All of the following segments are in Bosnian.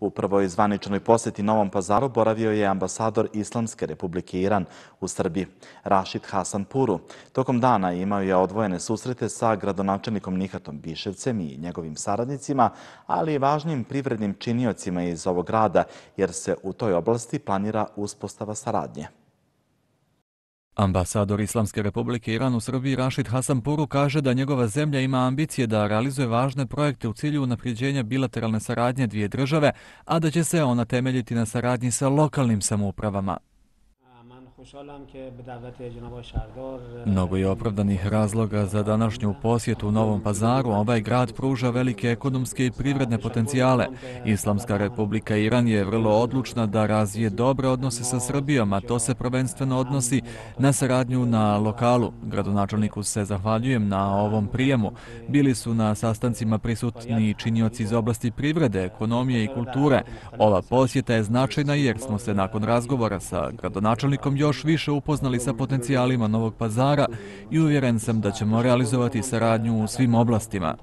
U prvoj zvaničnoj posjeti Novom Pazaru boravio je ambasador Islamske Republike Iran u Srbiji, Rašid Hasanpuru. Tokom dana imao je odvojene susrete sa gradonačelnikom Nihatom Biševcem i njegovim saradnicima, ali i važnim privrednim činiocima iz ovog grada, jer se u toj oblasti planira uspostava saradnje. Ambasador Islamske Republike Iran u Srbiji Rašid Hasanpuru kaže da njegova zemlja ima ambicije da realizuje važne projekte u cilju unapređenja bilateralne saradnje dvije države, a da će se ona temeljiti na saradnji sa lokalnim samoupravama. Mnogo je opravdanih razloga za današnju posjetu u Novom Pazaru. Ovaj grad pruža velike ekonomske i privredne potencijale. Islamska Republika Iran je vrlo odlučna da razvije dobre odnose sa Srbijom, a to se prvenstveno odnosi na saradnju na lokalu. Gradonačelniku se zahvaljujem na ovom prijemu. Bili su na sastancima prisutni činioci iz oblasti privrede, ekonomije i kulture. Ova posjeta je značajna jer smo se nakon razgovora sa gradonačelnikom još više upoznali sa potencijalima Novog Pazara i uvjeren sam da ćemo realizovati saradnju u svim oblastima.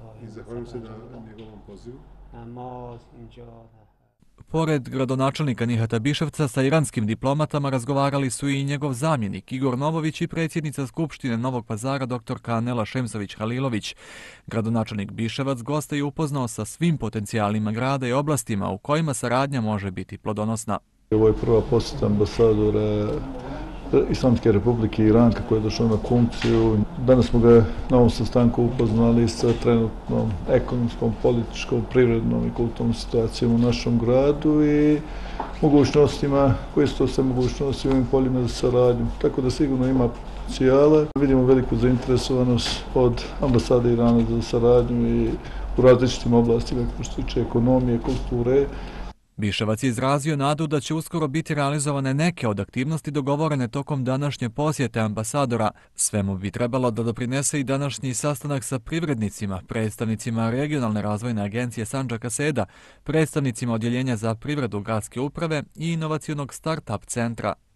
Pored gradonačelnika Nihata Biševca, sa iranskim diplomatama razgovarali su i njegov zamjenik Igor Novović i predsjednica Skupštine Novog Pazara dr. Kanela Šemsović Halilović. Gradonačelnik Biševac goste je upoznao sa svim potencijalima grada i oblastima u kojima saradnja može biti plodonosna. Ovo je prva posjeta ambasadora Islamske Republike Iran kako je došao na funkciju. Danas smo ga na ovom sastanku upoznali sa trenutnom ekonomskom, političkom, privrednom i kulturnom situacijom u našem gradu i mogućnostima, koje su to sve mogućnosti u ovim poljima za saradnju. Tako da sigurno ima potencijala. Vidimo veliku zainteresovanost od ambasade Irana za saradnju i u različitim oblastima, kao što se tiče ekonomije, kulture. Biševac je izrazio nadu da će uskoro biti realizovane neke od aktivnosti dogovorene tokom današnje posjete ambasadora. Svemu bi trebalo da doprinese i današnji sastanak sa privrednicima, predstavnicima Regionalne razvojne agencije Sandžaka Seda, predstavnicima Odjeljenja za privredu gradske uprave i inovacionog start-up centra.